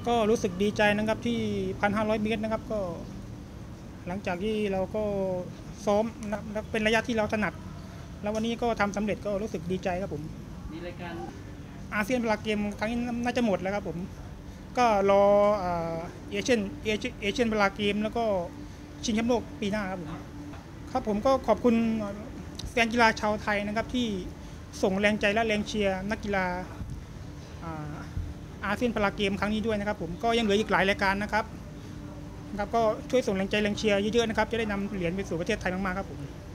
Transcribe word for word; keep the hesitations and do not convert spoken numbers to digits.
ก็รู้สึกดีใจนะครับที่พันห้าร้อยเมตรนะครับก็หลังจากที่เราก็ซ้อมนะเป็นระยะที่เราถนัดแล้ววันนี้ก็ทำสำเร็จก็รู้สึกดีใจครับผมมีรายการอาเซียนพาราเกมครั้งนี้น่าจะหมดแล้วครับผมก็รอเอเชียนเอเชียนเอเชียนพาราเกมแล้วก็ชิงแชมป์โลกปีหน้าครับผมครับผมก็ขอบคุณแฟนกีฬาชาวไทยนะครับที่ส่งแรงใจและแรงเชียร์นักกีฬาอาเซียนพาราเกมครั้งนี้ด้วยนะครับผมก็ยังเหลืออีกหลายรายการนะครับครับก็ช่วยส่งแรงใจแรงเชียร์เยอะๆนะครับจะได้นำเหรียญไปสู่ประเทศไทยมากๆครับผม